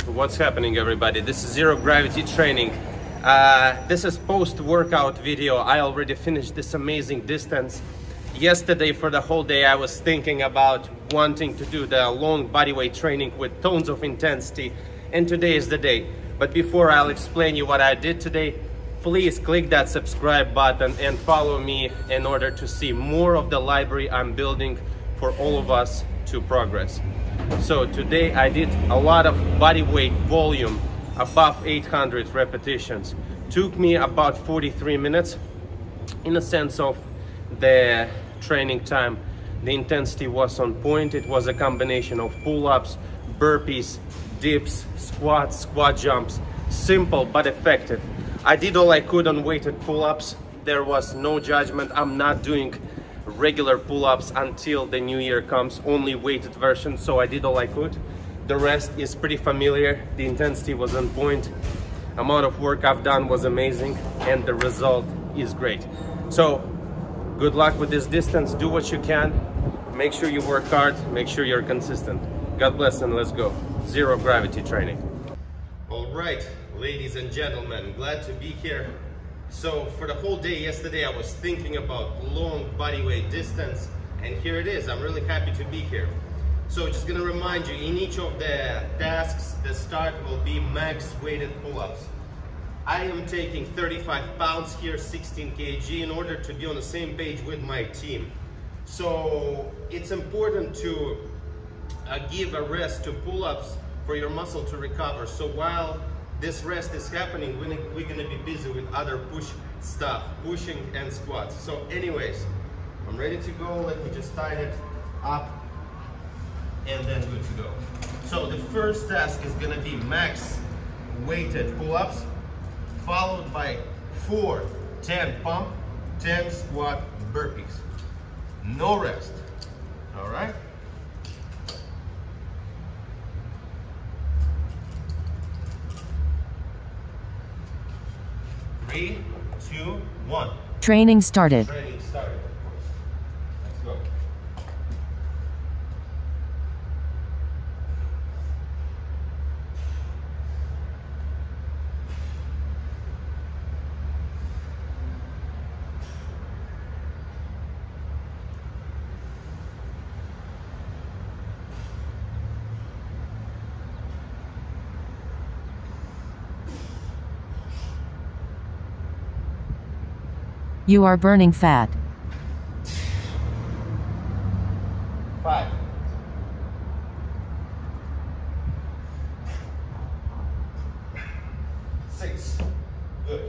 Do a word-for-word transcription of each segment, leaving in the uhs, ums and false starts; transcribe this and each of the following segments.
What's happening, everybody? This is Zero Gravity Training. Uh, this is post-workout video. I already finished this amazing distance. Yesterday for the whole day I was thinking about wanting to do the long bodyweight training with tons of intensity, and today is the day. But before I'll explain you what I did today, please click that subscribe button and follow me in order to see more of the library I'm building for all of us to progress. So today I did a lot of body weight volume above eight hundred repetitions. Took me about forty-three minutes. In a sense of the training time, the intensity was on point. It was a combination of pull-ups, burpees, dips, squats, squat jumps. Simple but effective. I did all I could on weighted pull-ups. There was no judgment. I'm not doing regular pull-ups until the new year comes, only weighted version, so I did all I could. The rest is pretty familiar. The intensity was on point. Amount of work I've done was amazing, and the result is great. So good luck with this distance. Do what you can. Make sure you work hard. Make sure you're consistent. God bless, and let's go. Zero Gravity Training. All right, ladies and gentlemen, glad to be here. So for the whole day yesterday, I was thinking about long bodyweight distance, and here it is. I'm really happy to be here. So just gonna remind you, in each of the tasks, the start will be max weighted pull-ups. I am taking thirty-five pounds here, sixteen kilograms, in order to be on the same page with my team. So it's important to uh, give a rest to pull-ups for your muscle to recover. So while this rest is happening, we're, we're gonna be busy with other push stuff, pushing and squats. So anyways, I'm ready to go. Let me just tie it up and then good to go. So the first task is gonna be max weighted pull-ups, followed by four ten pump, ten squat burpees. No rest, all right? Three, two, one. Training started. Training started. Let's go. You are burning fat. Five. Six. Good.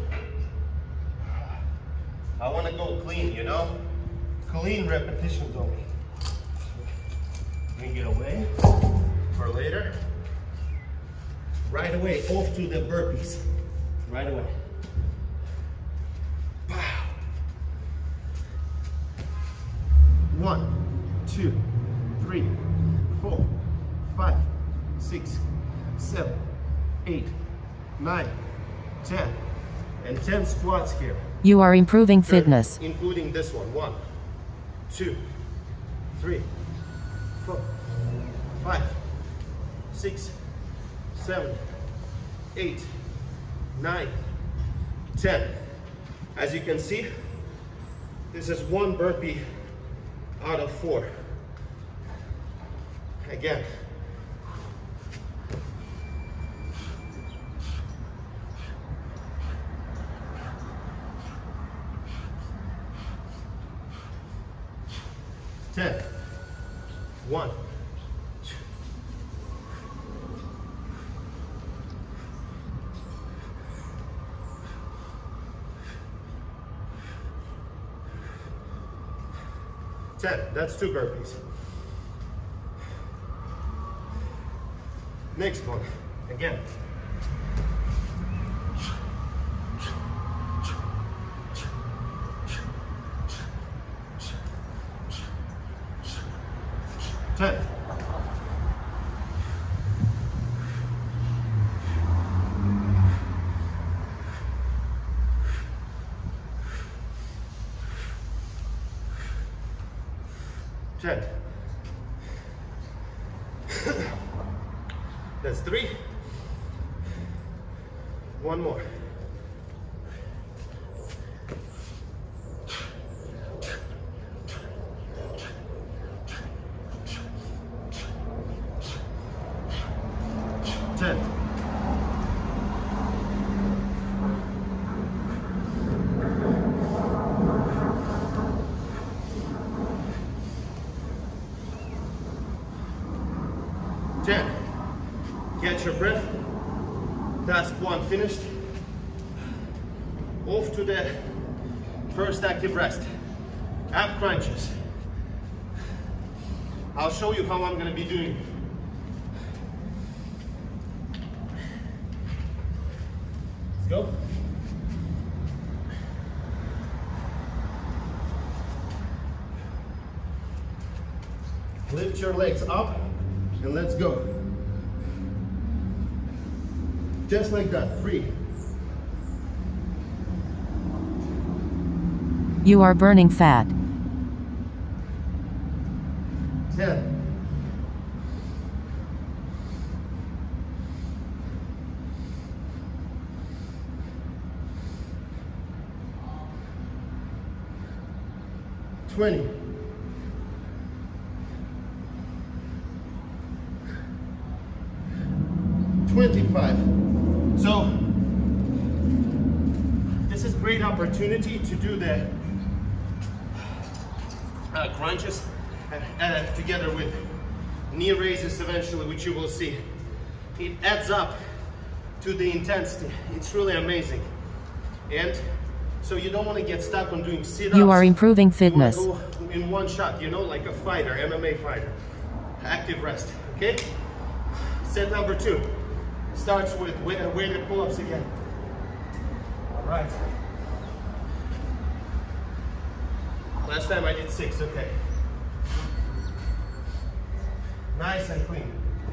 I want to go clean, you know? Clean repetitions only. Bring it away for later. Right away, off to the burpees. Right away. One, two, three, four, five, six, seven, eight, nine, ten, and ten squats here. You are improving fitness. Including this one. One, two, three, four, five, six, seven, eight, nine, ten. As you can see, this is one burpee out of four. Again. Ten. One. Two. ten. That's two burpees. Next one. Again. ten. ten. That's three. One more. ten. ten. Catch your breath. Task one finished. Off to the first active rest. Ab crunches. I'll show you how I'm going to be doing. Let's go. Lift your legs up and let's go. Just like that, three. You are burning fat. ten. twenty. twenty-five. So this is a great opportunity to do the uh, crunches uh, uh, together with knee raises eventually, which you will see. It adds up to the intensity. It's really amazing. And so you don't want to get stuck on doing sit-ups. You are improving fitness. You want to go in one shot, you know, like a fighter, M M A fighter. Active rest, okay? Set number two. Starts with weighted pull-ups again. All right. Last time I did six, okay. Nice and clean.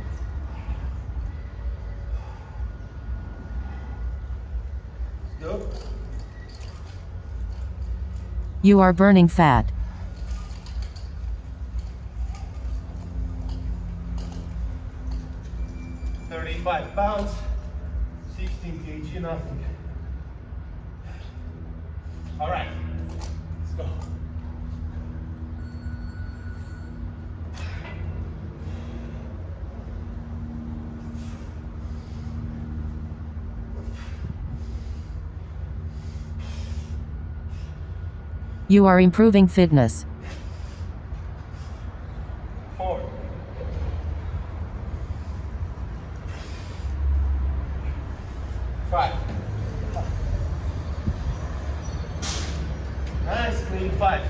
Go. You are burning fat. thirty-five pounds, sixteen kilograms, nothing. All right, let's go. You are improving fitness. Four. Five. Nice, clean five.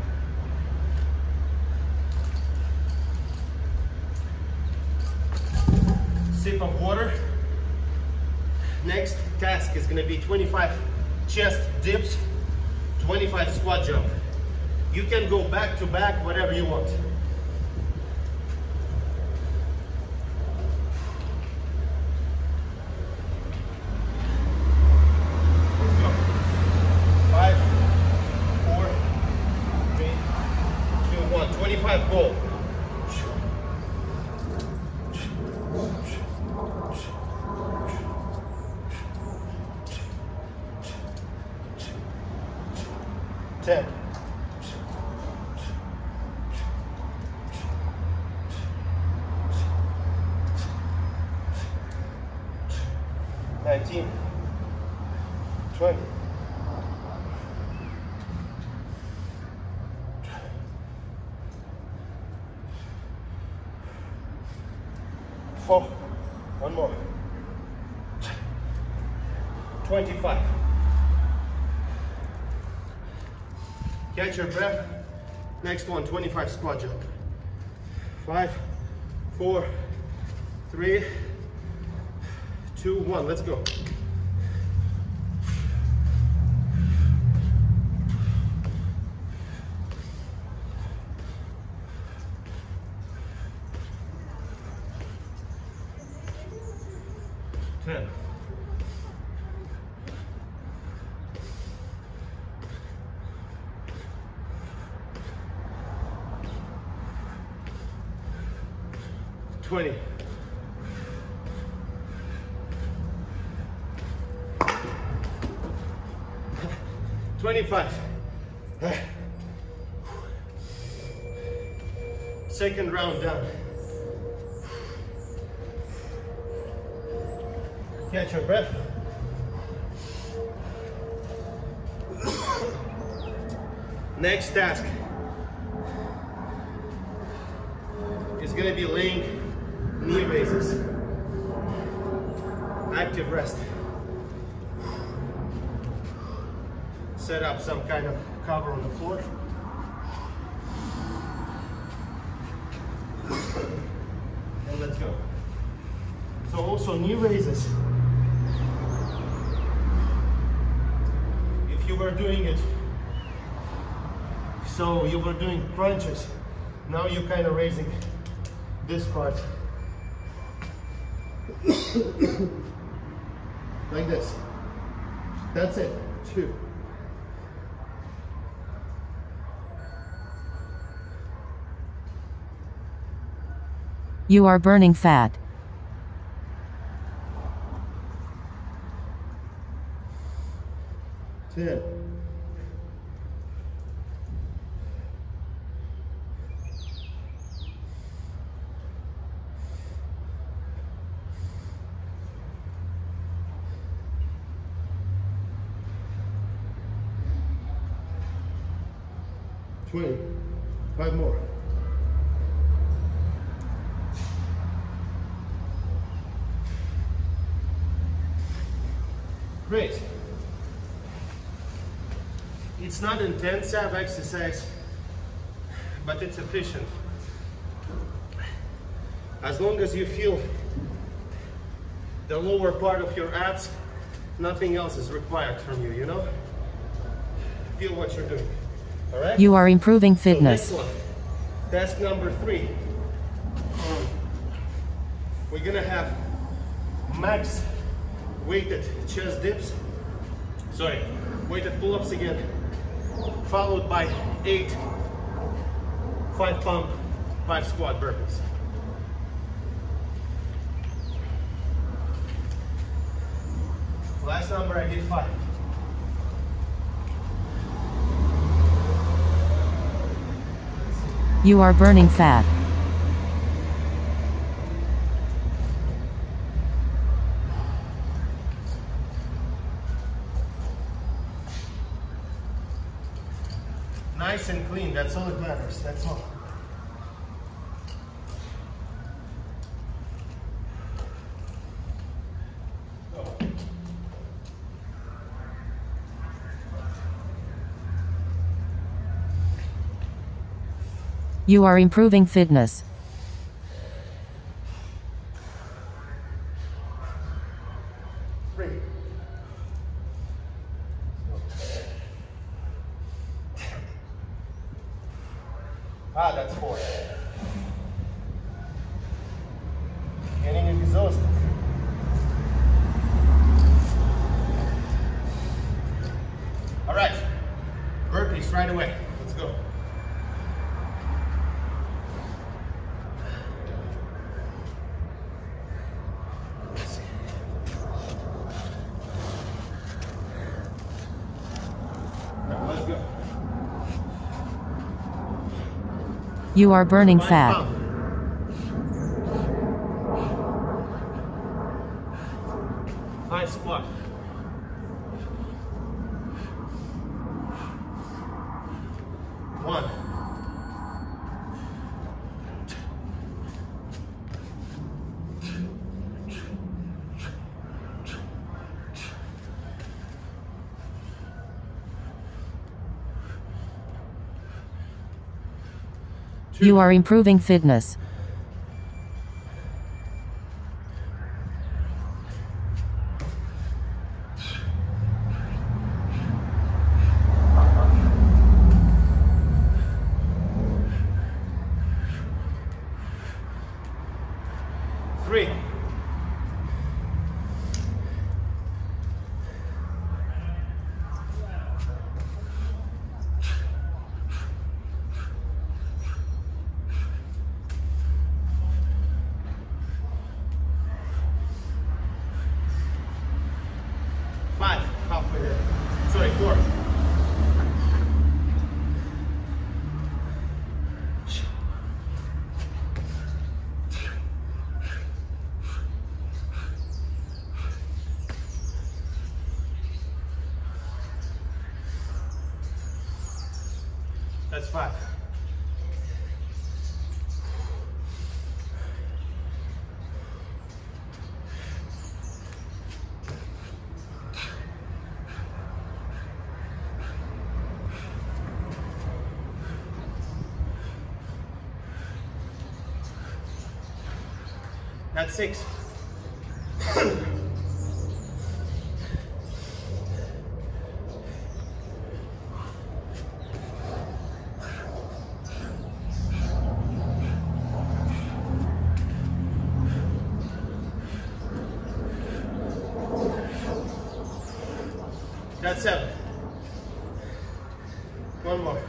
Sip of water. Next task is going to be twenty-five chest dips, twenty-five squat jump. You can go back to back, whatever you want. twenty-five goal. ten. nineteen. twenty. Four. One more. twenty-five. Catch your breath. Next one, twenty-five squat jump. Five, four, three, two, one. Let's go. ten. twenty. twenty-five. Second round down. Catch your breath. Next task is going to be laying knee raises. Active rest. Set up some kind of cover on the floor. And let's go. So also knee raises. If you were doing it, so you were doing crunches, now you're kind of raising this part. Like this. That's it. Two. You are burning fat. Ten. twenty. Five more. Great. It's not intense ab exercise, but it's efficient. As long as you feel the lower part of your abs, nothing else is required from you, you know? Feel what you're doing. All right? You are improving fitness. So next one, task number three. Um, we're gonna have max weighted chest dips. Sorry, weighted pull-ups again, followed by eight five pump, five squat burpees. Last number I did five. You are burning fat. Nice and clean, that's all that matters, that's all. You are improving fitness. Three. Ah, that's four. Getting exhausted. All right, burpees right away. Let's go. Let's go. You are burning fat. Nice squat. One. You are improving fitness. Three. Five, halfway there. Sorry, four. That's five. That's six. That's seven. One more.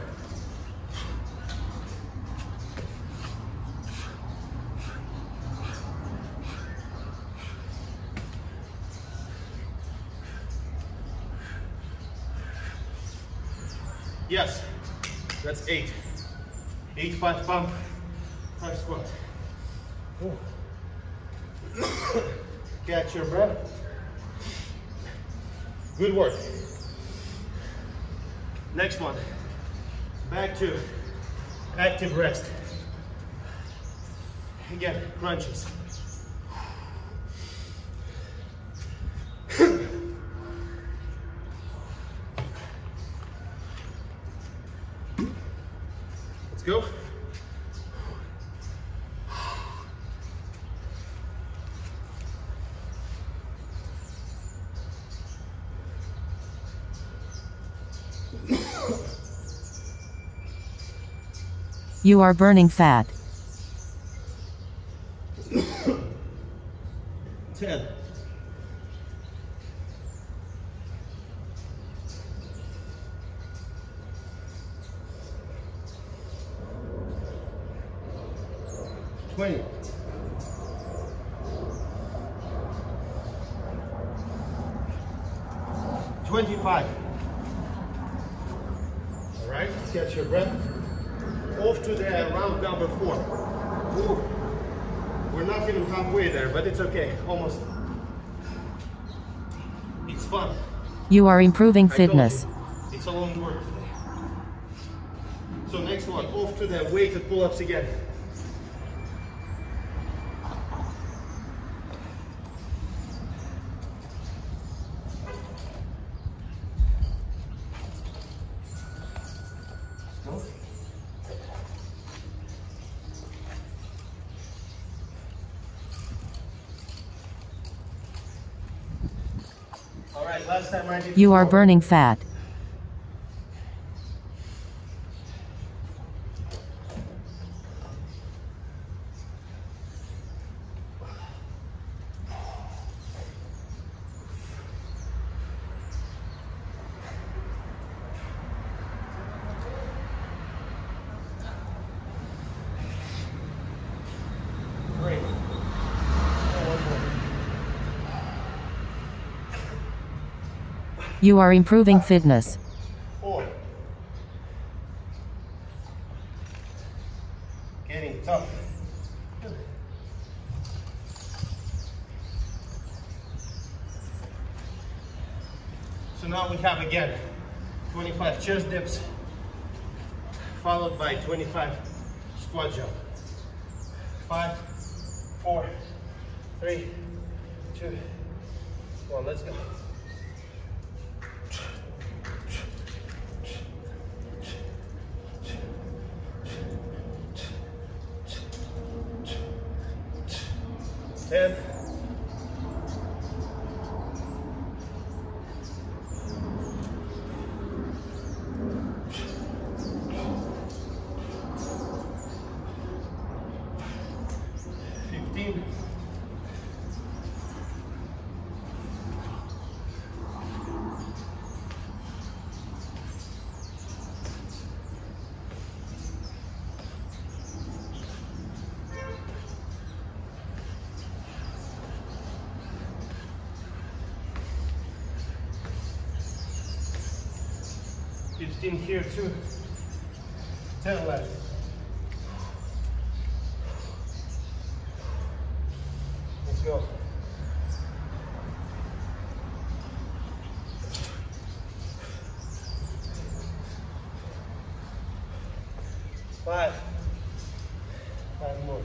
Yes, that's eight. Eight, five pump, five squat. Catch your breath. Good work. Next one, back to active rest. Again, crunches. Let's go. You are burning fat. ten. twenty. twenty-five. All right, catch your breath. Off to the round number four. Ooh. We're not even halfway there, but it's okay, almost. It's fun. You are improving I fitness. told you, it's a long work today. So next one, off to the weighted pull-ups again. All right, last time I did You are four. burning fat. Great. One more. You are improving fitness. Four. Getting tough. So now we have again twenty-five chest dips followed by twenty-five squat jump. Five, four, three, two, one, let's go. ten. fifteen. fifteen here too. ten left. Let's go. Five. Five more.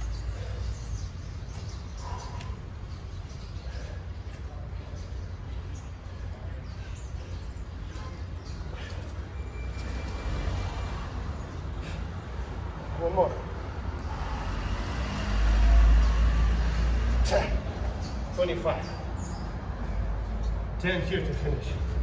One more. ten. twenty-five. ten here to finish.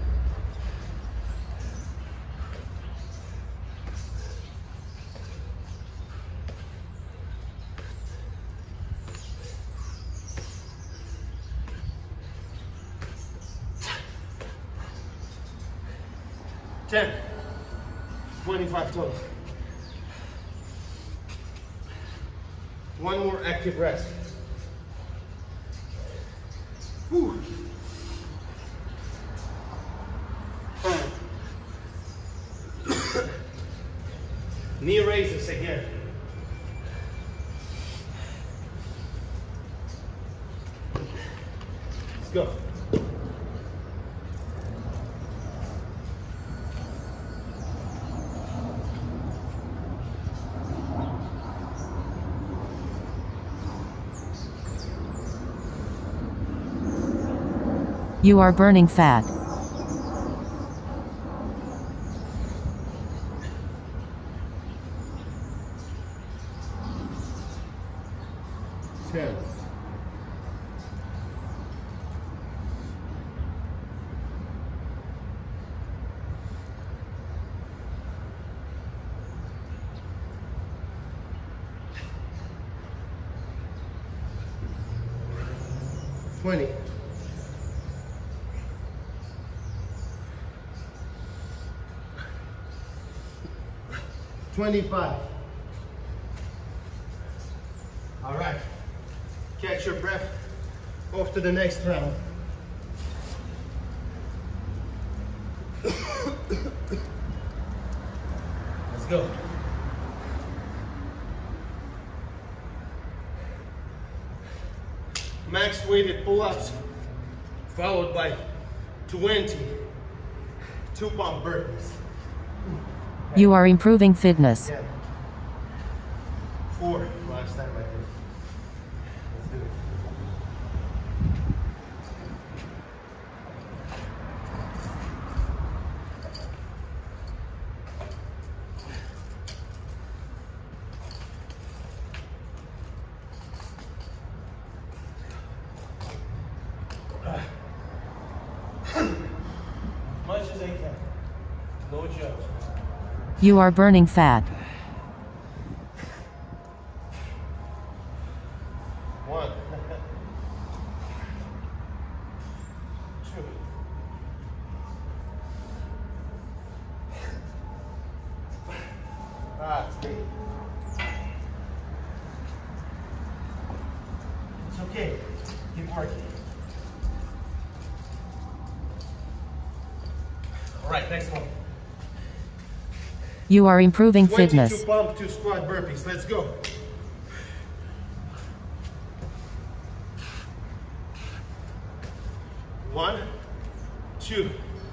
ten. twenty-five total. One more active rest. Whew. Knee raises again. Let's go. You are burning fat. ten. twenty. twenty-five. All right. Catch your breath. Off to the next round. Let's go. Max weighted pull-ups followed by twenty two pump burpees. You are improving fitness. Yeah. Four last time I did. Let's do it. As much as I can. No judge. You are burning fat. One. Two. Ah, it's great. It's okay. Keep working. All right, next one. You are improving fitness. twenty-two pump, two squat burpees. Let's go. One, two.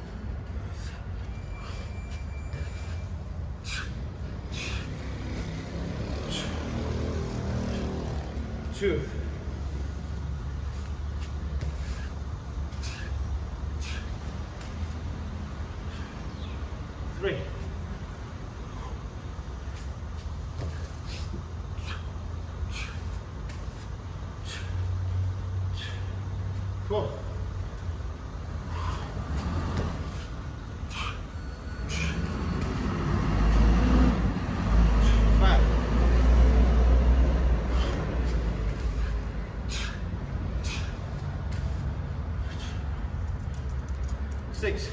Two. Three. Four. Five. Six.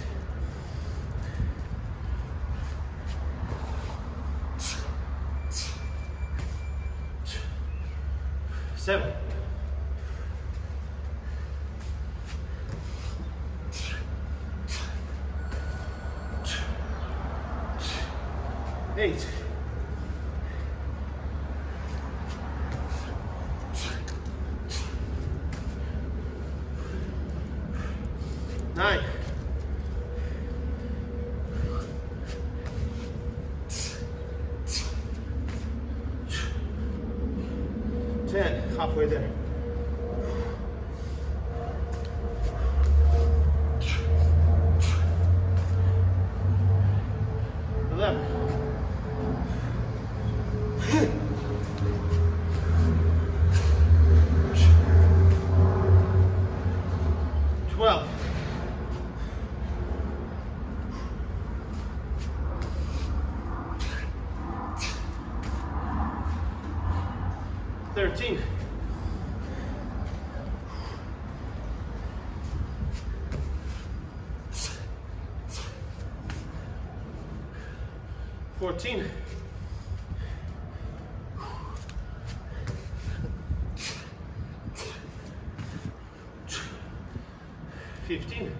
Seven. Eight. Nine. fourteen, fifteen,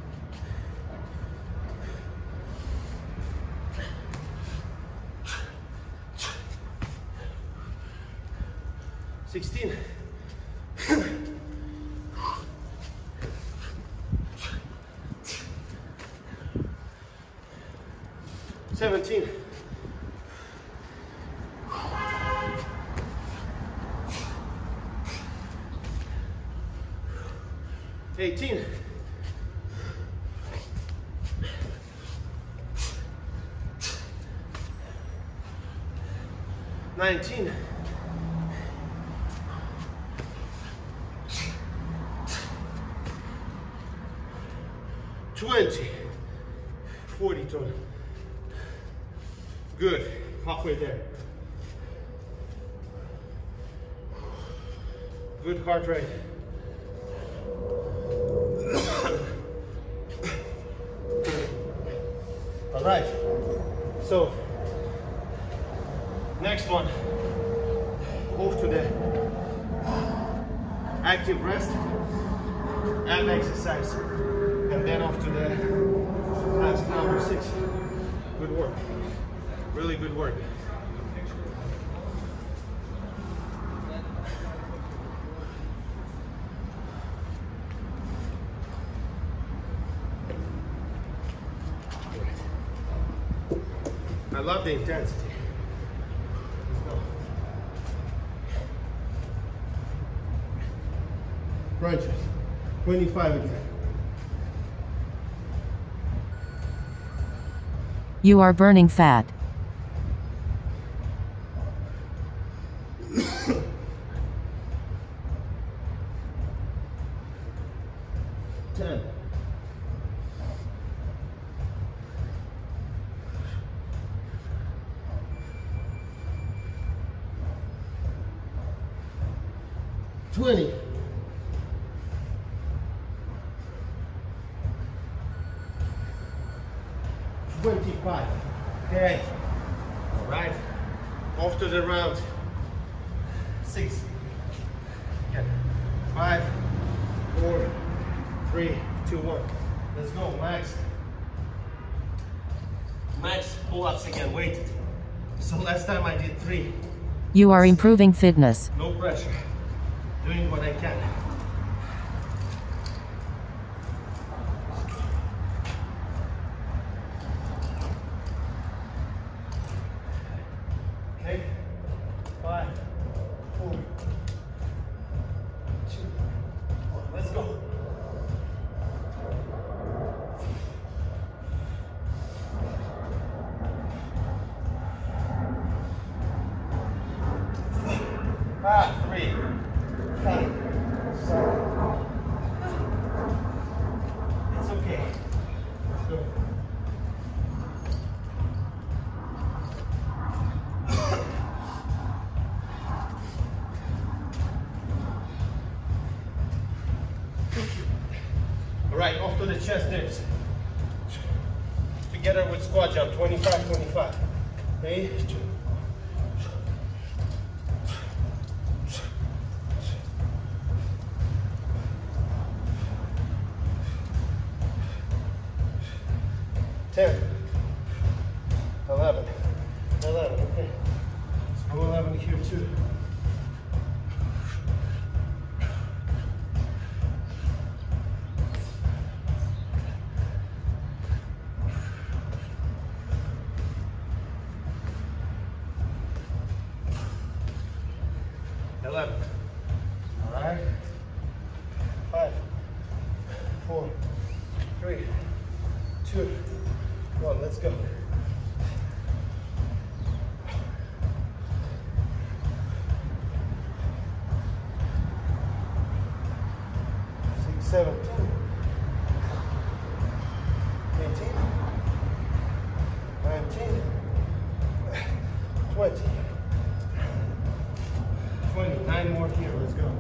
sixteen, seventeen, eighteen, nineteen, twenty, forty total. Good, halfway there. Good heart rate. All right, so next one, move to the active rest, ab exercise, and then off to the last number six. Good work, really good work. I love the intensity. Let's go. Crunches. twenty-five again. You are burning fat. ten. twenty. twenty-five. Okay. All right. Off to the round. Six. Again. Five, four, three, two, one. Let's go, max. Max pull-ups again, weighted. So last time I did three. You are improving fitness. No pressure. Doing what I can. Okay. Five, four, two, one. Let's go. Ah, three. Five, seven. It's okay. Let's go. All right, off to the chest dips. Together with squat jump, twenty-five, twenty-five. Okay? ten, eleven, eleven, okay. Let's go eleven here too. eleven. All right. Five, four, three, two, one. Let's go. Six, seventeen, eighteen, nineteen, twenty. twenty, nine more here, let's go.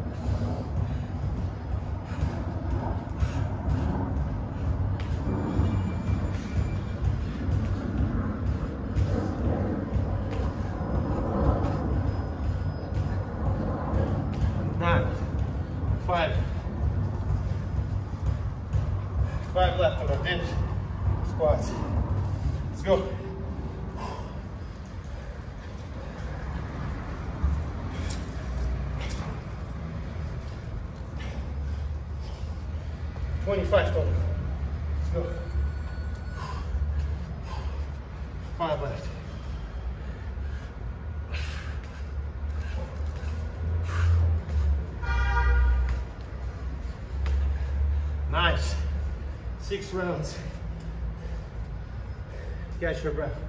Five left on our dips, squats. Let's go. twenty-five total. Let's go. Five left. Nice. Six rounds. Catch your breath.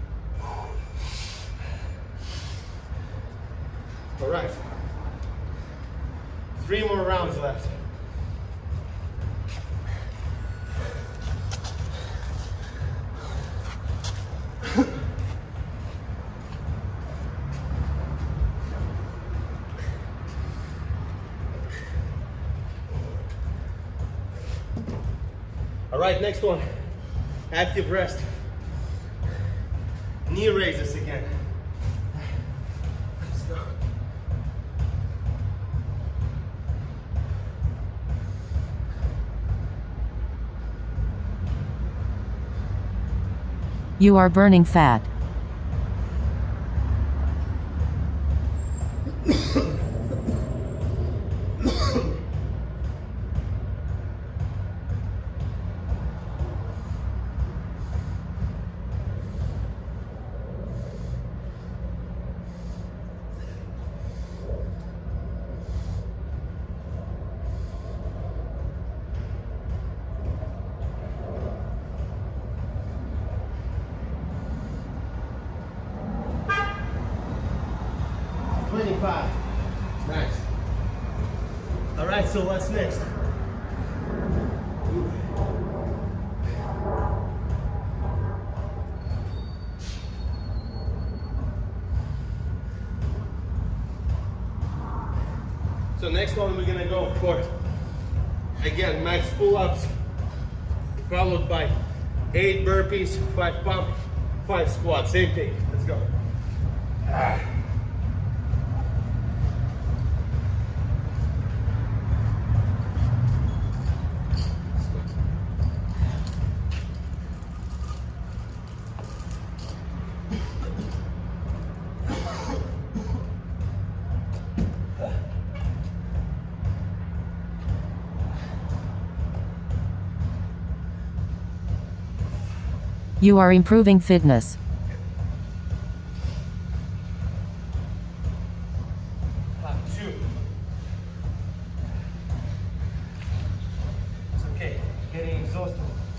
All right. Three more rounds left. All right, next one, active rest. Knee raises again. Let's go. You are burning fat. twenty-five. Nice. All right, so what's next? So next one we're gonna go for, again, max pull-ups, followed by eight burpees, five pump, five squats, same thing. Let's go. Ah. You are improving fitness. Two. It's okay. Getting exhausted.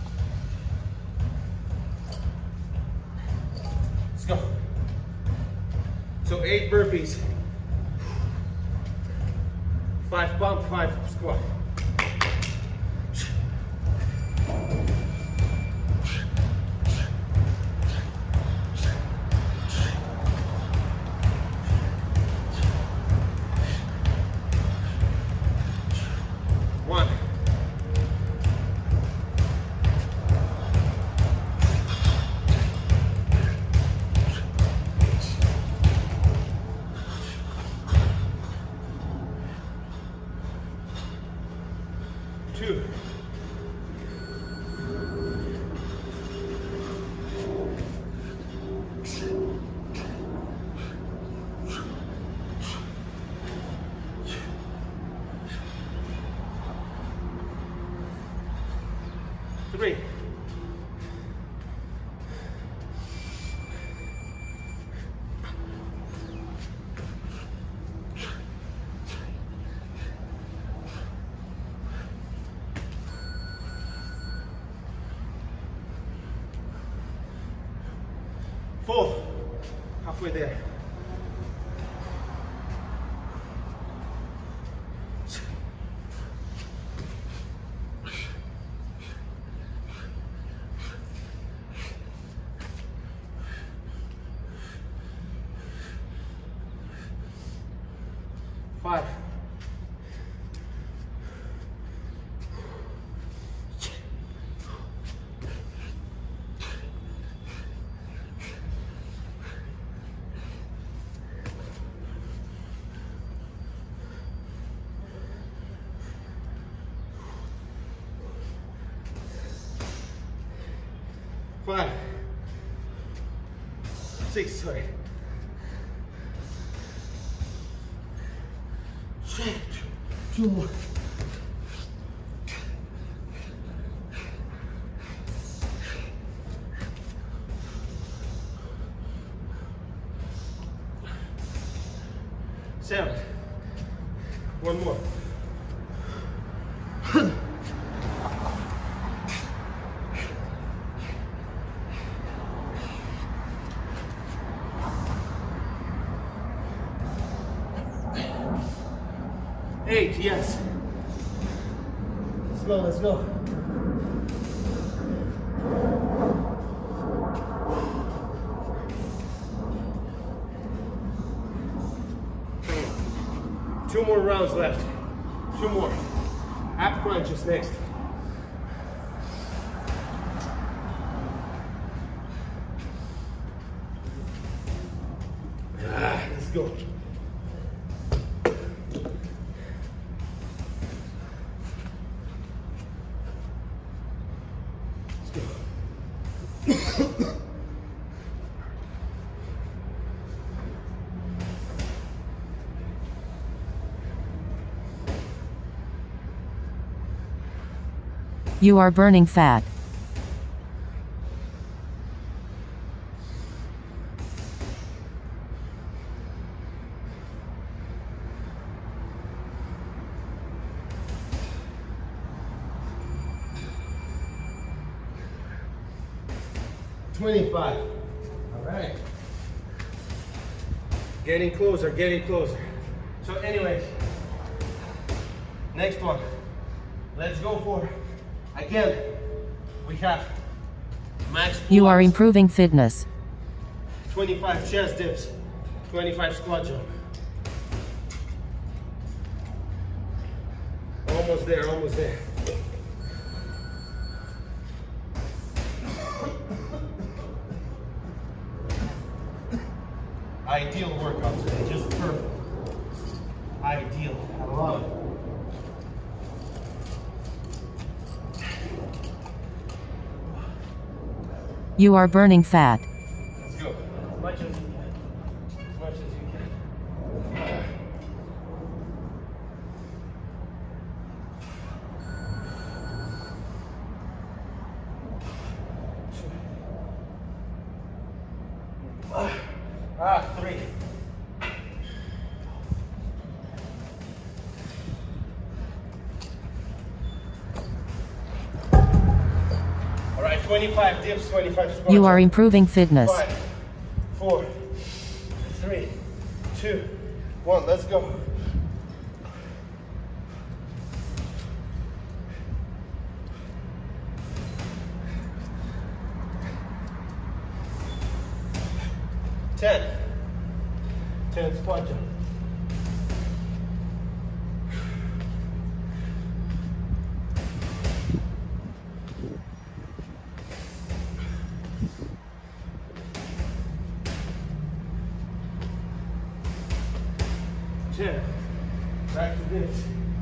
Let's go. So eight burpees. Five pump, five squat. One. Two. Three. Four. Halfway there. Five. five, six, sorry. Two more. Seven. One more. Eight, yes. Let's go, let's go. Two more rounds left. Two more. Ab crunches next. Ah, let's go. You are burning fat. twenty-five. All right. Getting closer, getting closer. So anyways, next one. Let's go for, again, we have max pull-ups. You are improving fitness. twenty-five chest dips, twenty-five squat jump. Almost there, almost there. Ideal workout today, just perfect. Ideal, I love it. You are burning fat. Let's go. As much as you can. As much as you can. Ah, three. All right, twenty-five dips, twenty-five squats. You are improving fitness. Five, four, three, two, one. Let's go. ten. ten squat jump. ten. Back to this.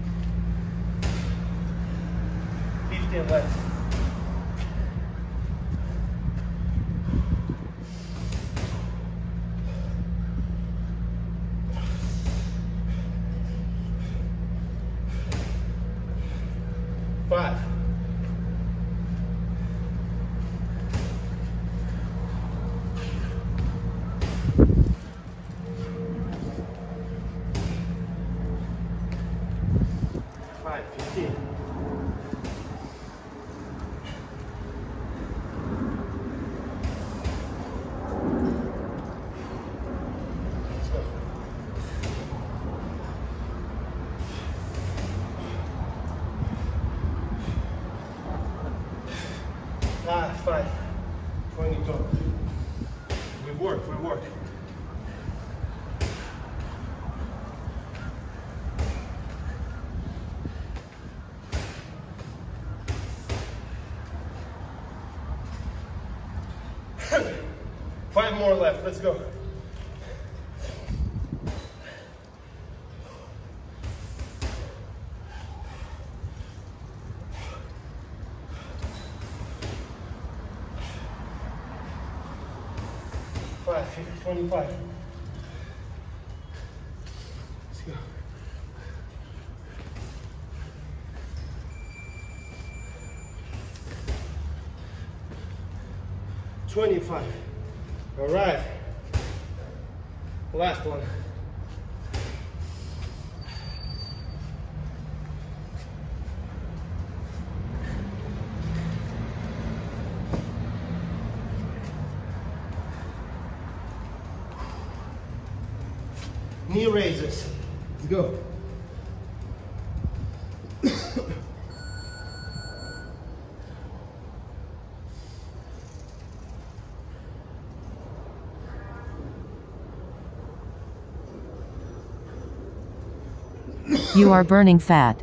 fifteen left. Five. Five, fifteen. Let's go. Ah, five, twenty-two. We work, we work. Five more left, let's go. five, twenty-five. Let's go. twenty-five. All right. Last one. Knee raises. Let's go. You are burning fat.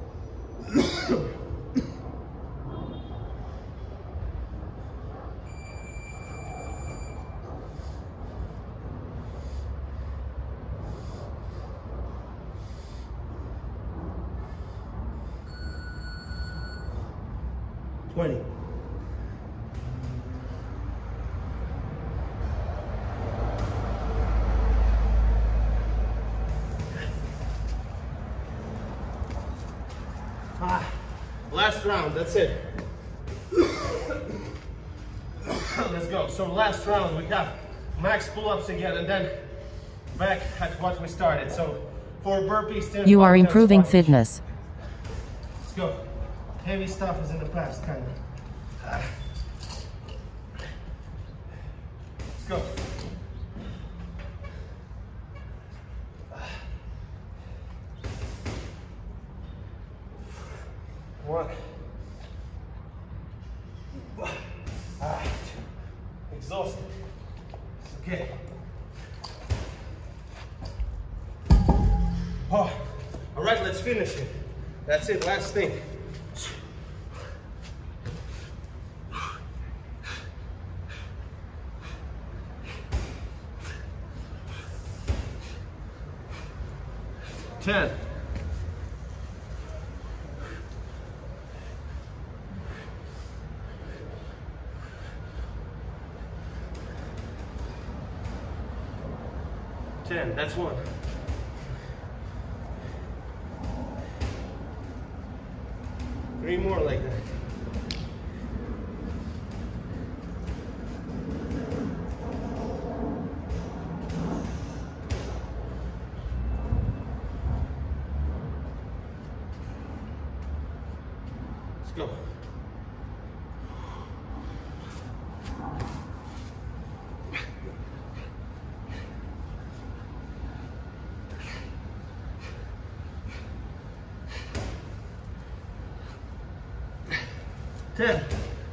twenty. Ah, last round, that's it. Let's go. So last round, we have max pull-ups again, and then back at what we started. So for burpees, ten You are pound improving squat. fitness. Let's go. Heavy stuff is in the past, kind of. Ah. Let's go. One. Ah, exhausted. Okay. Oh, all right, let's finish it. That's it, last thing. ten. ten, that's one. Three more like that. Let's go. ten.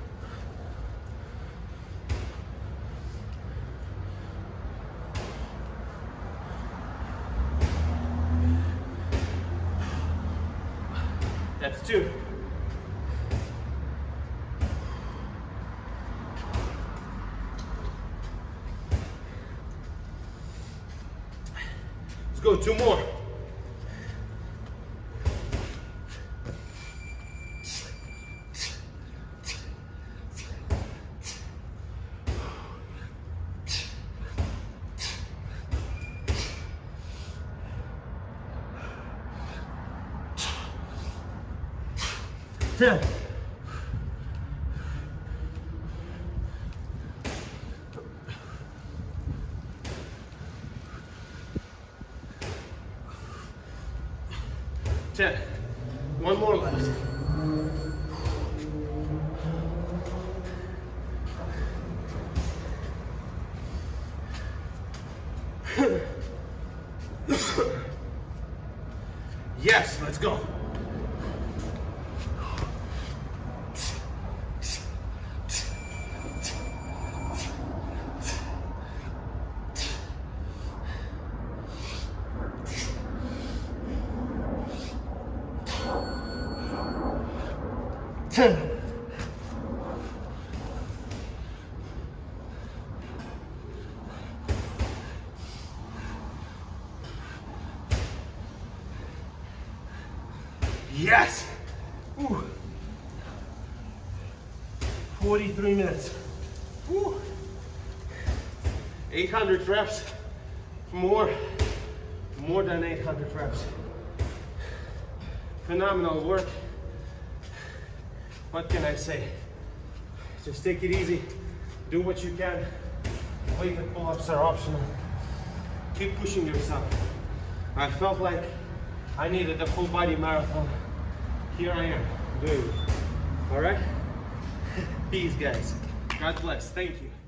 That's two. Let's go, two more. ten. ten. One more left. Yes, let's go. ten. Yes! Ooh. forty-three minutes. Ooh. eight hundred reps, more, more than eight hundred reps. Phenomenal work. What can I say? Just take it easy, do what you can. Weight and pull-ups are optional. Keep pushing yourself. I felt like I needed a full body marathon. Here I am, doing it. All right? Peace, guys. God bless. Thank you.